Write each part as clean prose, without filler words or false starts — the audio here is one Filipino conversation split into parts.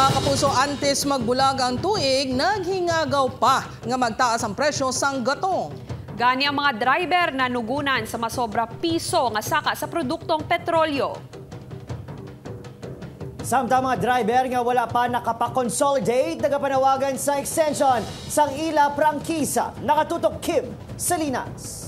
Mga kapuso, antes magbulag ang tuig, naghingagaw pa nga magtaas ang presyo sang gatong. Gani ang mga driver na nugunan sa masobra piso nga saka sa produktong petrolyo. Samtang mga driver nga wala pa nakapakonsolidate, nagapanawagan sa extension sang ila prangkisa. Nakatutok Kim Salinas.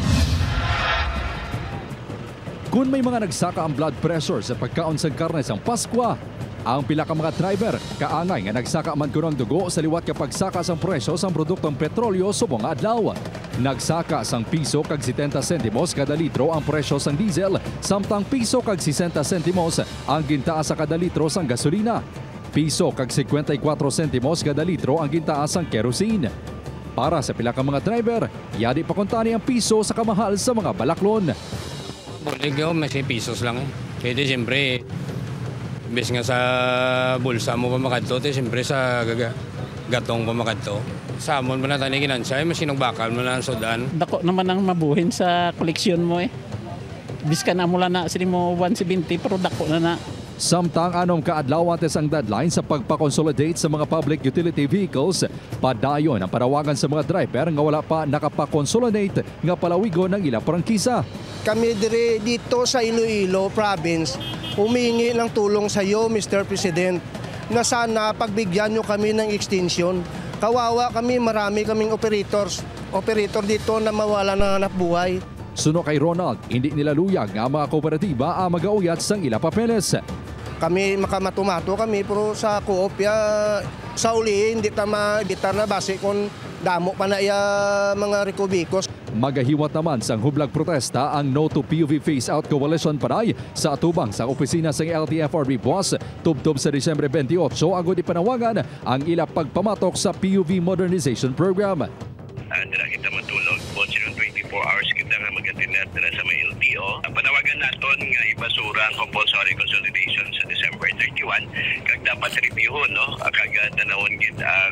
Kung may mga nagsaka ang blood pressure sa pagkaon sa karne sang Paskwa, ang pila ka mga driver kaangay nga nagsaka man kunang dugo sa liwat kapag saka sang presyo sang produktong petrolyo subong adlaw. Nagsaka sang piso kag 70 sentimos kada litro ang presyo sang diesel, samtang piso kag 60 sentimos ang gintaas sa kada litro sang gasolina. Piso kag 54 sentimos kada litro ang gintaas sang kerosene. Para sa pila ka mga driver, yadi pa kuntani ang piso sa kamahal sa mga balaklon. Ligaw, mas pisos lang eh. Kaya siyempre, imbes nga sa bulsa mo pamakadto, siyempre sa gatong pamakadto. Sa amon pa na tayo ginansya, mas sinugbakal mo na ang sudan. Dako naman ang mabuhin sa koleksyon mo eh. Biska na mula na sila mo 170 pero dako na. Samtang anom kaadlaw ates ang deadline sa pagpakonsolidate sa mga public utility vehicles, padayon ang parawagan sa mga driver nga wala pa nakapakonsolidate nga palawigo ng ilang prangkisa. Kami dito sa Iloilo Province, humingi ng tulong sa iyo, Mr. President, na sana pagbigyan nyo kami ng extension. Kawawa kami, marami kaming operator dito na mawala ng hanap buhay. Suno kay Ronald, hindi nila luyag nga mga kooperatiba ang magauyat sang ila papeles. Kami makamatumato kami pero sa koopya sa uli hindi tama gitar na base kung damo pa na mga rekubikos. Magahiwat naman sang hublag protesta ang No to PUV Phase Out Coalition Paray sa atubang sa opisina sang LTFRB Boss tubtob sa Disyembre 28 agod ipanawagan ang ila pagpamatok sa PUV Modernization Program. Dala kita matulog, 24 hours kita nga mag-attend na sa may LTO. Ang panawagan naton nga ibasura ang compulsory consolidation sa December 31 kag dapat reviewon kag tanawon gid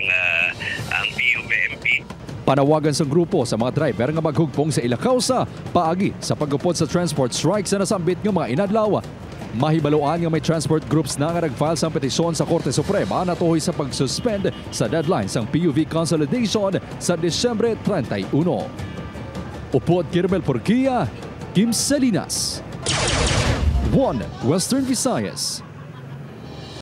ang PUVMP. Panawagan sa grupo sa mga driver nga maghugpong sa ila kausa paagi sa pagupod sa transport strike sa nasambit nga mga inadlaw. Mahibaloan nga may transport groups na nga nag-file sa petisyon sa Korte Suprema na tuhoy sa pag-suspend sa deadline sang PUV consolidation sa Disyembre 31. Upod Kirmel Porquia, Kim Salinas, 1 Western Visayas.